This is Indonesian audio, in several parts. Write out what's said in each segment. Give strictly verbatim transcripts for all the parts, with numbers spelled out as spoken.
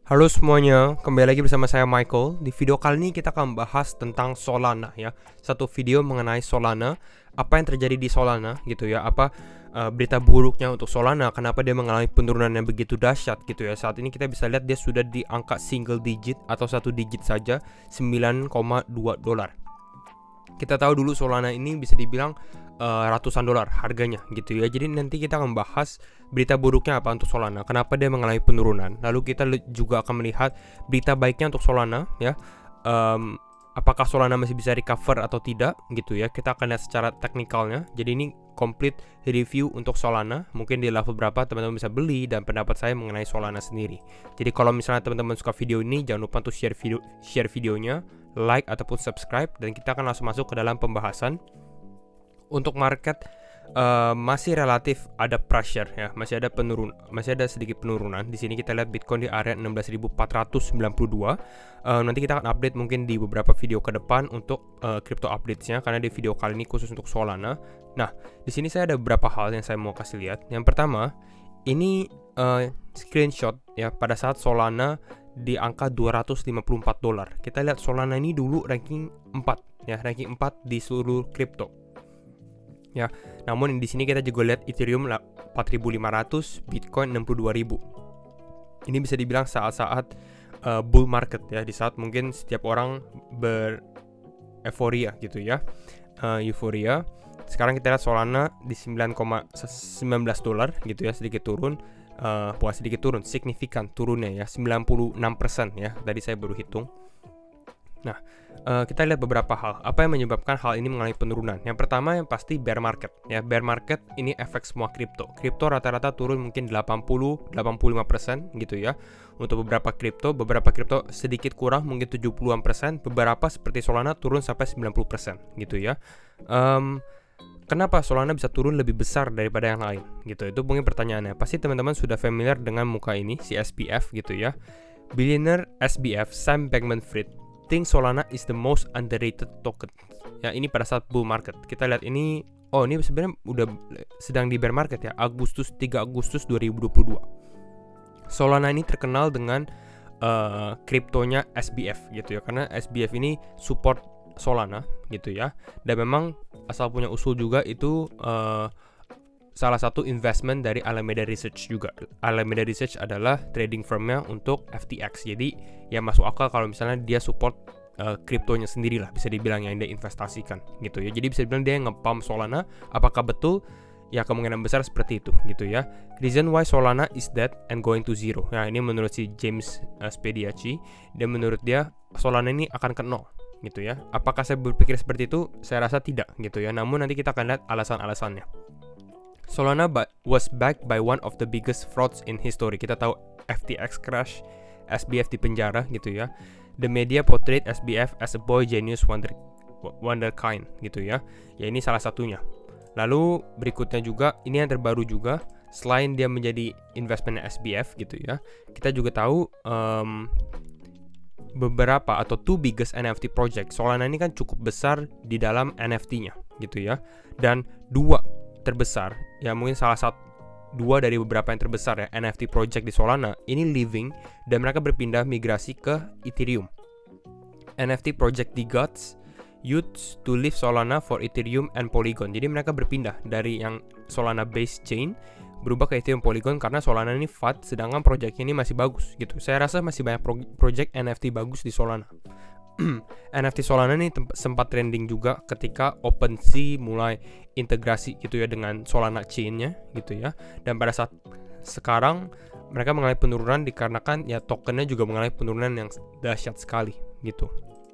Halo semuanya, kembali lagi bersama saya Michael. Di video kali ini kita akan bahas tentang Solana ya. Satu video mengenai Solana, apa yang terjadi di Solana gitu ya. Apa uh, berita buruknya untuk Solana, kenapa dia mengalami penurunan yang begitu dahsyat gitu ya. Saat ini kita bisa lihat dia sudah di angka single digit atau satu digit saja, sembilan koma dua dolar. Kita tahu dulu Solana ini bisa dibilang uh, ratusan dolar harganya gitu ya. Jadi nanti kita akan bahas berita buruknya apa untuk Solana, kenapa dia mengalami penurunan. Lalu kita juga akan melihat berita baiknya untuk Solana ya. Um, apakah Solana masih bisa recover atau tidak gitu ya. Kita akan lihat secara teknikalnya. Jadi ini complete review untuk Solana. Mungkin di level berapa teman-teman bisa beli dan pendapat saya mengenai Solana sendiri. Jadi kalau misalnya teman-teman suka video ini, jangan lupa untuk share video share videonya, like ataupun subscribe, dan kita akan langsung masuk ke dalam pembahasan. Untuk market uh, masih relatif ada pressure ya, masih ada penurun, masih ada sedikit penurunan. Di sini kita lihat Bitcoin di area enam belas ribu empat ratus sembilan puluh dua. Uh, nanti kita akan update mungkin di beberapa video ke depan untuk uh, crypto updates-nya, karena di video kali ini khusus untuk Solana. Nah, di sini saya ada beberapa hal yang saya mau kasih lihat. Yang pertama, ini uh, screenshot ya pada saat Solana di angka dua ratus lima puluh empat dolar. Kita lihat Solana ini dulu ranking empat ya, ranking empat di seluruh kripto. Ya, namun di sini kita juga lihat Ethereum empat ribu lima ratus, Bitcoin enam puluh dua ribu. Ini bisa dibilang saat-saat uh, bull market ya, di saat mungkin setiap orang bereforia gitu ya, uh, euforia. Sekarang kita lihat Solana di sembilan koma satu sembilan dolar gitu ya, sedikit turun, uh, bukan sedikit turun, signifikan turunnya ya, sembilan puluh enam persen ya, tadi saya baru hitung. Nah, uh, kita lihat beberapa hal. Apa yang menyebabkan hal ini mengalami penurunan? Yang pertama yang pasti bear market. Ya, bear market ini efek semua kripto. Kripto rata-rata turun mungkin delapan puluh sampai delapan puluh lima persen gitu ya. Untuk beberapa kripto, beberapa kripto sedikit kurang mungkin tujuh puluhan persen, beberapa seperti Solana turun sampai sembilan puluh persen gitu ya. Um, Kenapa Solana bisa turun lebih besar daripada yang lain gitu? Itu mungkin pertanyaannya. Pasti teman-teman sudah familiar dengan muka ini, si S B F gitu ya. Billionaire S B F, Sam Bankman-Fried, think Solana is the most underrated token. Ya, ini pada saat bull market. Kita lihat ini, oh ini sebenarnya udah sedang di bear market ya, Agustus tiga Agustus dua ribu dua puluh dua. Solana ini terkenal dengan uh, kriptonya S B F gitu ya, karena S B F ini support Solana gitu ya. Dan memang asal punya usul juga itu uh, salah satu investment dari Alameda Research juga. Alameda Research adalah trading firmnya untuk F T X. Jadi ya masuk akal kalau misalnya dia support uh, kriptonya sendiri lah, bisa dibilang yang dia investasikan gitu ya. Jadi bisa dibilang dia nge-pump Solana. Apakah betul? Ya kemungkinan besar seperti itu gitu ya. Reason why Solana is dead and going to zero. Nah ini menurut si James uh, Spediaci. Dan menurut dia Solana ini akan ke nol gitu ya. Apakah saya berpikir seperti itu? Saya rasa tidak gitu ya. Namun nanti kita akan lihat alasan-alasannya. Solana was backed by one of the biggest frauds in history. Kita tahu F T X crash, S B F di penjara gitu ya. The media portrayed S B F as a boy genius wonder wonderkind gitu ya. Ya ini salah satunya. Lalu berikutnya juga, ini yang terbaru juga, selain dia menjadi investment S B F gitu ya, kita juga tahu um, beberapa atau two biggest N F T project. Solana ini kan cukup besar di dalam N F T-nya gitu ya. Dan dua terbesar, ya mungkin salah satu dua dari beberapa yang terbesar ya N F T project di Solana ini living, dan mereka berpindah migrasi ke Ethereum. N F T project The Gods used to leave Solana for Ethereum and Polygon. Jadi mereka berpindah dari yang Solana based chain berubah ke Ethereum Polygon karena Solana ini F A D, sedangkan projectnya ini masih bagus gitu. Saya rasa masih banyak pro- project N F T bagus di Solana. N F T Solana ini temp- sempat trending juga ketika OpenSea mulai integrasi gitu ya dengan Solana chain-nya gitu ya. Dan pada saat sekarang mereka mengalami penurunan dikarenakan ya tokennya juga mengalami penurunan yang dahsyat sekali gitu.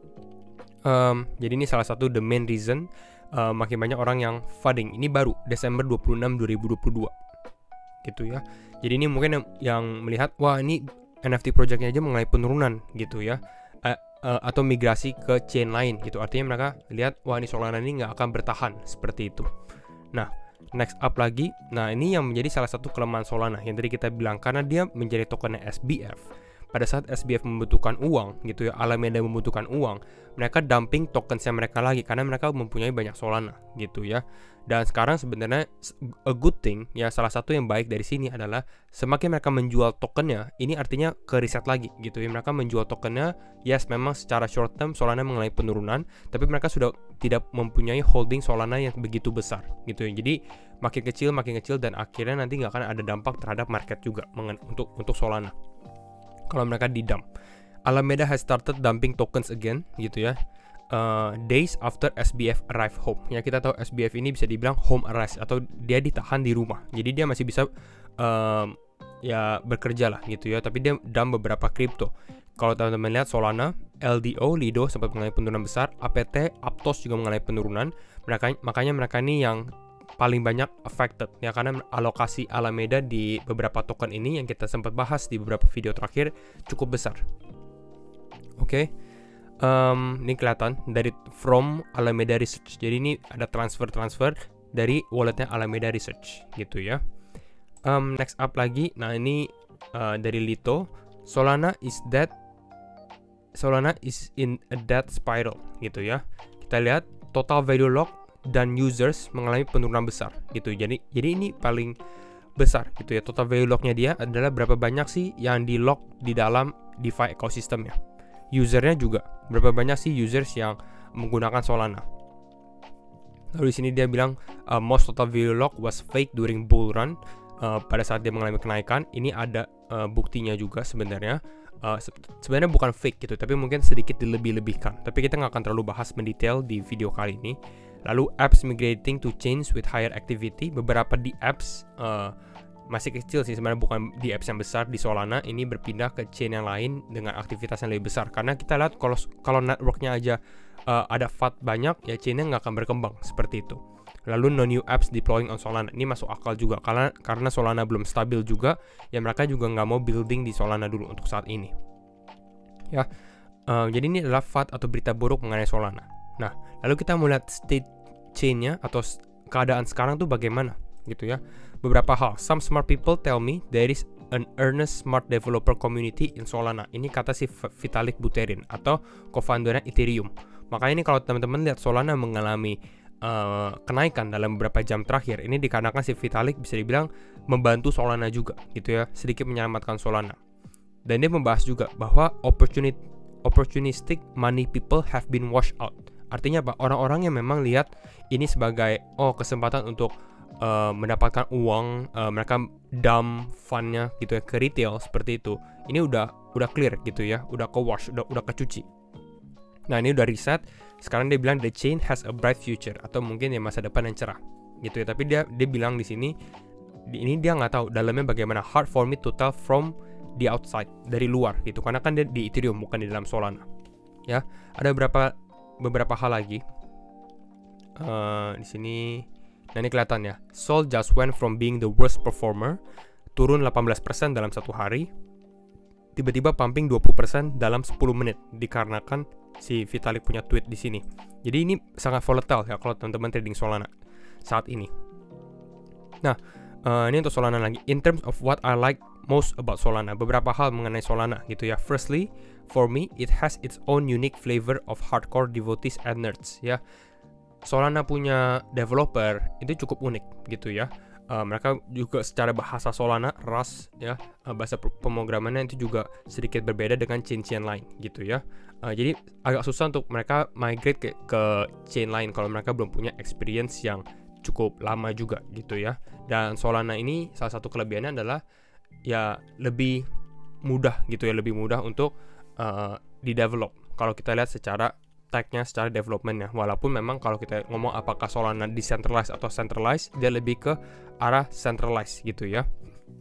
Um, jadi ini salah satu the main reason uh, makin banyak orang yang funding. Ini baru Desember dua puluh enam dua ribu dua puluh dua gitu ya. Jadi ini mungkin yang, yang melihat wah ini N F T projectnya aja mengalami penurunan gitu ya. Uh, uh, atau migrasi ke chain lain gitu. Artinya mereka lihat wah ini Solana ini nggak akan bertahan seperti itu. Nah, next up lagi, nah ini yang menjadi salah satu kelemahan Solana yang tadi kita bilang, karena dia menjadi tokennya S B F. pada saat S B F membutuhkan uang gitu ya, Alameda membutuhkan uang, mereka dumping tokensnya mereka lagi karena mereka mempunyai banyak Solana gitu ya. Dan sekarang sebenarnya a good thing ya, salah satu yang baik dari sini adalah semakin mereka menjual tokennya, ini artinya ke riset lagi gitu ya. Mereka menjual tokennya, yes memang secara short term Solana mengalami penurunan, tapi mereka sudah tidak mempunyai holding Solana yang begitu besar gitu ya. Jadi makin kecil makin kecil dan akhirnya nanti nggak akan ada dampak terhadap market juga untuk untuk Solana kalau mereka di dump. Alameda has started dumping tokens again gitu ya. Uh, days after S B F arrive home. Ya kita tahu S B F ini bisa dibilang home arrest atau dia ditahan di rumah. Jadi dia masih bisa um, ya bekerja lah gitu ya. Tapi dia dump beberapa kripto. Kalau teman-teman lihat Solana, L D O, Lido sempat mengalami penurunan besar. A P T, Aptos juga mengalami penurunan. Mereka, makanya mereka ini yang paling banyak affected ya, karena alokasi Alameda di beberapa token ini yang kita sempat bahas di beberapa video terakhir cukup besar. Oke. Okay. Um, ini kelihatan dari from Alameda Research. Jadi ini ada transfer-transfer dari walletnya Alameda Research gitu ya. Um, next up lagi, nah ini uh, dari Lito, Solana is dead. Solana is in a death spiral gitu ya. Kita lihat total value lock dan users mengalami penurunan besar gitu. Jadi jadi ini paling besar gitu ya. Total value locknya dia adalah berapa banyak sih yang di lock di dalam DeFi ekosistemnya. Usernya juga berapa banyak sih users yang menggunakan Solana. Lalu di sini dia bilang uh, most total value lock was fake during bull run. Uh, pada saat dia mengalami kenaikan, ini ada uh, buktinya juga sebenarnya. Uh, se sebenarnya bukan fake gitu, tapi mungkin sedikit dilebih-lebihkan. Tapi kita nggak akan terlalu bahas mendetail di video kali ini. Lalu apps migrating to chains with higher activity. Beberapa di apps uh, masih kecil sih sebenarnya, bukan di apps yang besar di Solana, ini berpindah ke chain yang lain dengan aktivitas yang lebih besar. Karena kita lihat kalau kalau networknya aja uh, ada F A T banyak, ya chainnya nggak akan berkembang seperti itu. Lalu no new apps deploying on Solana, ini masuk akal juga karena karena Solana belum stabil juga, ya mereka juga nggak mau building di Solana dulu untuk saat ini. Ya, uh, jadi ini adalah F A T atau berita buruk mengenai Solana. Nah, lalu kita melihat state chainnya atau keadaan sekarang tuh bagaimana gitu ya. Beberapa hal. Some smart people tell me there is an earnest smart developer community in Solana. Ini kata si Vitalik Buterin atau co-foundernya Ethereum. Makanya ini kalau teman-teman lihat Solana mengalami uh, kenaikan dalam beberapa jam terakhir, ini dikarenakan si Vitalik bisa dibilang membantu Solana juga gitu ya, sedikit menyelamatkan Solana. Dan dia membahas juga bahwa opportunity opportunistic money people have been washed out. Artinya apa? Orang-orang yang memang lihat ini sebagai oh kesempatan untuk uh, mendapatkan uang, uh, mereka dump fundnya gitu ya ke retail seperti itu. Ini udah udah clear gitu ya, udah ke wash, udah udah kecuci. Nah ini udah riset. Sekarang dia bilang the chain has a bright future atau mungkin ya masa depan yang cerah gitu ya. Tapi dia dia bilang di sini ini dia nggak tahu dalamnya bagaimana. Hard for me to tell from the outside, dari luar gitu. Karena kan dia di Ethereum bukan di dalam Solana. Ya, ada beberapa beberapa hal lagi uh, di sini. Nah ini kelihatan ya, Sol just went from being the worst performer, turun delapan belas persen dalam satu hari, tiba-tiba pumping dua puluh persen dalam sepuluh menit dikarenakan si Vitalik punya tweet di sini. Jadi ini sangat volatile ya kalau teman-teman trading Solana saat ini. Nah uh, ini untuk Solana lagi. In terms of what I like most about Solana, beberapa hal mengenai Solana gitu ya. Firstly, for me it has its own unique flavor of hardcore devotees and nerds ya. Solana punya developer itu cukup unik gitu ya. Uh, mereka juga secara bahasa Solana, Rust ya, uh, bahasa pemrogramannya itu juga sedikit berbeda dengan chain-chain lain gitu ya. Uh, jadi agak susah untuk mereka migrate ke, ke chain lain kalau mereka belum punya experience yang cukup lama juga gitu ya. Dan Solana ini salah satu kelebihannya adalah ya lebih mudah gitu ya, lebih mudah untuk uh, di-develop kalau kita lihat secara tag-nya, secara development-nya. Walaupun memang kalau kita ngomong apakah Solana decentralized atau centralized, dia lebih ke arah centralized gitu ya.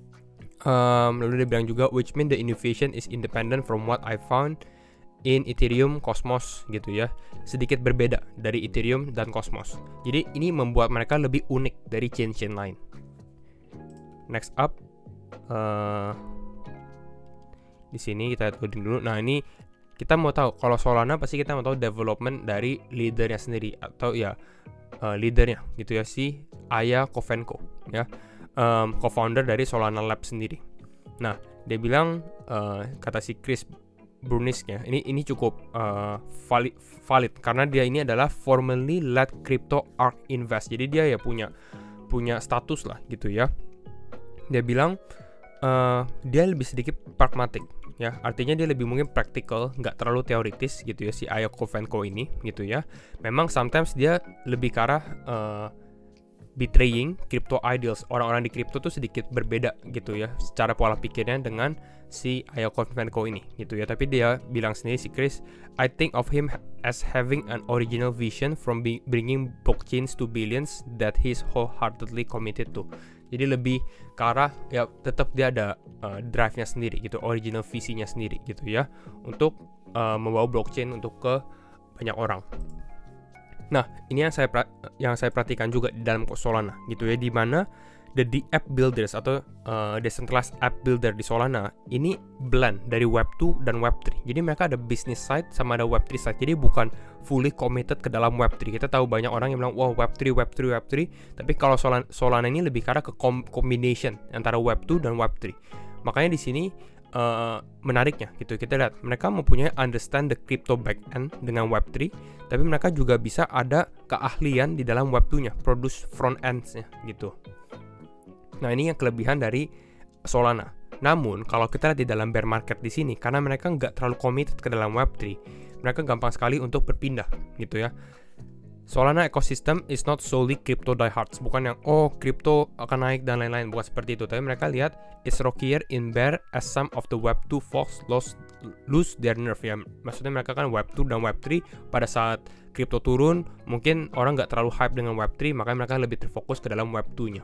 Um, lalu dia bilang juga, which mean the innovation is independent from what I found in Ethereum, Cosmos gitu ya. Sedikit berbeda dari Ethereum dan Cosmos. Jadi ini membuat mereka lebih unik dari chain-chain lain. Next up, uh, di sini kita loading dulu. Nah ini kita mau tahu kalau Solana pasti kita mau tahu development dari leadernya sendiri atau ya uh, leadernya gitu ya, si Aya Kovenko ya, um, co-founder dari Solana Lab sendiri. Nah, dia bilang uh, kata si Chris Burnisk-nya, ini ini cukup uh, valid valid karena dia ini adalah formerly led crypto ARK Invest. Jadi dia ya punya punya status lah gitu ya. Dia bilang uh, dia lebih sedikit pragmatic ya, artinya dia lebih mungkin practical, nggak terlalu teoritis gitu ya si Iakovenko ini gitu ya. Memang sometimes dia lebih ke arah uh, betraying crypto ideals. Orang-orang di crypto tuh sedikit berbeda gitu ya secara pola pikirnya dengan si Iakovenko ini gitu ya. Tapi dia bilang sendiri si Chris, I think of him as having an original vision from be- bringing blockchains to billions that he's wholeheartedly committed to. Jadi lebih ke arah ya tetap dia ada uh, drive-nya sendiri gitu, original visinya sendiri gitu ya untuk uh, membawa blockchain untuk ke banyak orang. Nah, ini yang saya yang saya perhatikan juga di dalam Solana gitu ya, di mana the, the app builders atau uh, decentralized app builder di Solana ini blend dari web two dan web three. Jadi mereka ada business side sama ada web three side. Jadi bukan fully committed ke dalam web three. Kita tahu banyak orang yang bilang, "Wow, web three, web three, web three." Tapi kalau Solana, Solana ini lebih karena ke combination antara web two dan web three. Makanya di sini Uh, menariknya gitu, kita lihat mereka mempunyai understand the crypto backend dengan web three, tapi mereka juga bisa ada keahlian di dalam web two nya, produce front ends-nya gitu. Nah, ini yang kelebihan dari Solana. Namun kalau kita lihat di dalam bear market di sini, karena mereka nggak terlalu committed ke dalam web three, mereka gampang sekali untuk berpindah gitu ya. Solana ecosystem is not solely crypto diehards, bukan yang oh crypto akan naik dan lain-lain, bukan seperti itu. Tapi mereka lihat it's rockier in bear as some of the web two folks lost lose their nerve ya. Maksudnya mereka kan web two dan web three pada saat crypto turun, mungkin orang nggak terlalu hype dengan web three, makanya mereka lebih terfokus ke dalam web two-nya.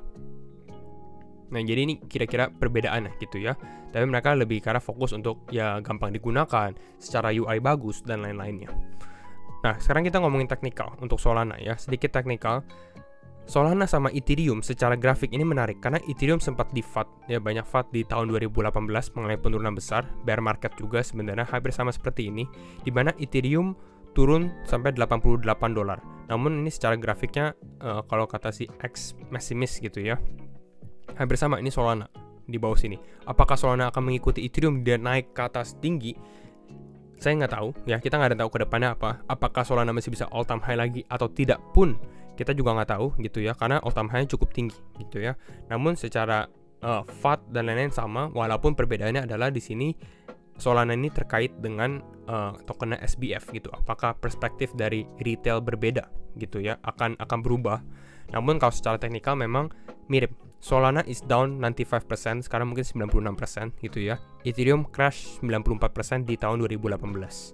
Nah, jadi ini kira-kira perbedaannya gitu ya. Tapi mereka lebih karena fokus untuk ya gampang digunakan, secara U I bagus dan lain-lainnya. Nah, sekarang kita ngomongin teknikal untuk Solana ya, sedikit teknikal. Solana sama Ethereum secara grafik ini menarik karena Ethereum sempat di F A D ya, banyak F A D di tahun dua ribu delapan belas mengenai penurunan besar, bear market juga sebenarnya hampir sama seperti ini, di mana Ethereum turun sampai delapan puluh delapan dolar. Namun ini secara grafiknya uh, kalau kata si X Maximus gitu ya, hampir sama ini Solana di bawah sini. Apakah Solana akan mengikuti Ethereum dan naik ke atas tinggi? Saya nggak tahu ya, kita nggak ada tahu ke depannya apa. Apakah Solana masih bisa all time high lagi atau tidak pun kita juga nggak tahu gitu ya, karena all time high cukup tinggi gitu ya. Namun secara uh, F A D dan lain-lain sama, walaupun perbedaannya adalah di sini Solana ini terkait dengan uh, tokennya S B F gitu. Apakah perspektif dari retail berbeda gitu ya, akan akan berubah. Namun kalau secara teknikal memang mirip. Solana is down ninety-five percent, sekarang mungkin sembilan puluh enam persen gitu ya. Ethereum crash sembilan puluh empat persen di tahun dua ribu delapan belas.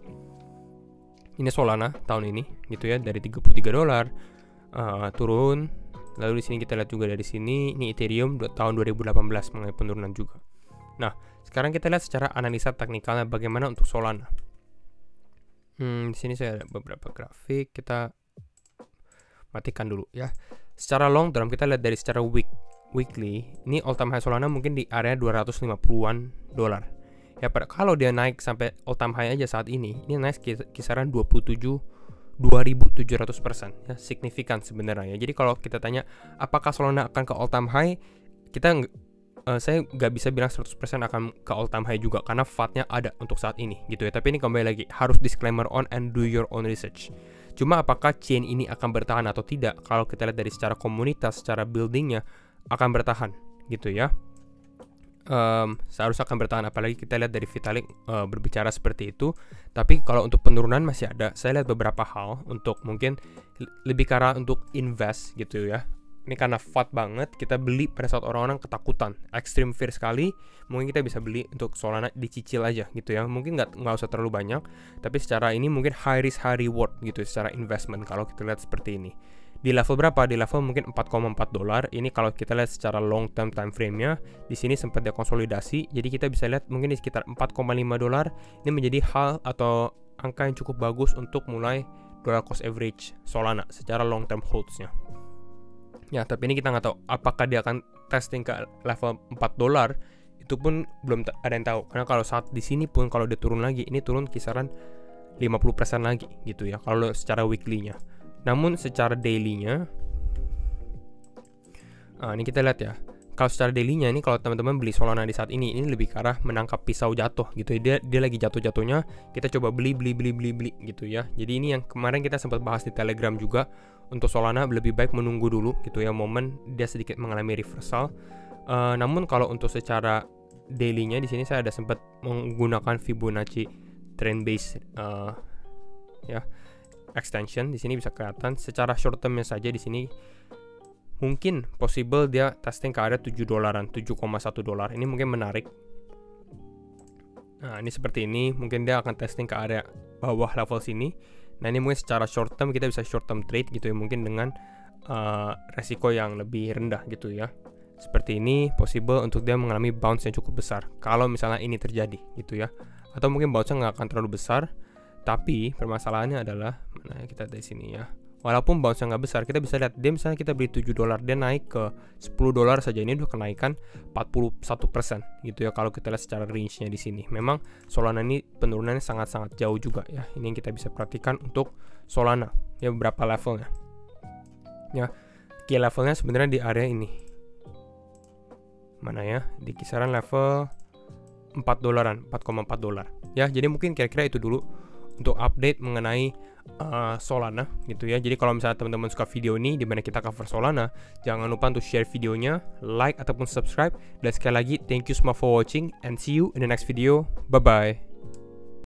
Ini Solana tahun ini gitu ya, dari tiga puluh tiga dolar uh, turun. Lalu di sini kita lihat juga dari sini, ini Ethereum tahun dua ribu delapan belas mengalami penurunan juga. Nah, sekarang kita lihat secara analisa teknikalnya bagaimana untuk Solana. Hmm, di sini saya ada beberapa grafik, kita matikan dulu ya. Secara long term kita lihat dari secara week weekly, ini all time high Solana mungkin di area dua ratus lima puluhan dolar. Ya, pada kalau dia naik sampai all time high aja saat ini, ini naik kisaran dua puluh tujuh dua ribu tujuh ratus persen ya, signifikan sebenarnya. Jadi kalau kita tanya apakah Solana akan ke all time high, kita uh, saya nggak bisa bilang seratus persen akan ke all time high juga karena F A D-nya ada untuk saat ini gitu ya. Tapi ini kembali lagi harus disclaimer on and do your own research. Cuma apakah chain ini akan bertahan atau tidak? Kalau kita lihat dari secara komunitas, secara buildingnya akan bertahan gitu ya. Um, seharusnya akan bertahan, apalagi kita lihat dari Vitalik uh, berbicara seperti itu. Tapi kalau untuk penurunan masih ada. Saya lihat beberapa hal untuk mungkin lebih ke arah untuk invest gitu ya. Ini karena F A D banget, kita beli pada saat orang-orang ketakutan, extreme fear sekali. Mungkin kita bisa beli untuk Solana dicicil aja gitu ya. Mungkin nggak nggak usah terlalu banyak, tapi secara ini mungkin high risk high reward gitu secara investment kalau kita lihat seperti ini. Di level berapa? Di level mungkin empat koma empat dolar. Ini kalau kita lihat secara long term time frame-nya, di sini sempat dia konsolidasi. Jadi kita bisa lihat mungkin di sekitar empat koma lima dolar. Ini menjadi hal atau angka yang cukup bagus untuk mulai dollar cost average Solana secara long term holds-nya. Ya, tapi ini kita nggak tahu apakah dia akan testing ke level empat dolar. Itu pun belum ada yang tahu. Karena kalau saat di sini pun kalau dia turun lagi, ini turun kisaran lima puluh persen lagi gitu ya kalau secara weekly-nya. Namun secara daily-nya, nah ini kita lihat ya, kalau secara daily-nya ini, kalau teman-teman beli Solana di saat ini, ini lebih ke arah menangkap pisau jatuh gitu ya. Dia dia lagi jatuh-jatuhnya, kita coba beli beli beli beli beli gitu ya. Jadi ini yang kemarin kita sempat bahas di Telegram juga, untuk Solana lebih baik menunggu dulu gitu ya, momen dia sedikit mengalami reversal. Uh, namun kalau untuk secara daily-nya di sini saya ada sempat menggunakan Fibonacci trend base uh, ya extension. Di sini bisa kelihatan secara short term-nya saja di sini mungkin possible dia testing ke area tujuh dolaran, tujuh koma satu dolar. Ini mungkin menarik. Nah, ini seperti ini, mungkin dia akan testing ke area bawah level sini. Nah, ini mungkin secara short term kita bisa short term trade gitu ya, mungkin dengan uh, resiko yang lebih rendah gitu ya. Seperti ini possible untuk dia mengalami bounce yang cukup besar kalau misalnya ini terjadi gitu ya. Atau mungkin bounce-nya nggak akan terlalu besar, tapi permasalahannya adalah mana, kita dari sini ya. Walaupun bounce-nya nggak besar, kita bisa lihat dia misalnya kita beli tujuh dolar, dia naik ke sepuluh dolar saja, ini udah kenaikan empat puluh satu persen gitu ya kalau kita lihat secara range-nya di sini. Memang Solana ini penurunannya sangat-sangat jauh juga ya. Ini yang kita bisa perhatikan untuk Solana ya, beberapa levelnya. Ya, key levelnya sebenarnya di area ini. Mana ya? Di kisaran level empat dolaran, empat koma empat dolar. Ya, jadi mungkin kira-kira itu dulu untuk update mengenai uh, Solana gitu ya. Jadi kalau misalnya teman-teman suka video ini di mana kita cover Solana, jangan lupa untuk share videonya, like ataupun subscribe. Dan sekali lagi thank you semua for watching and see you in the next video. Bye bye.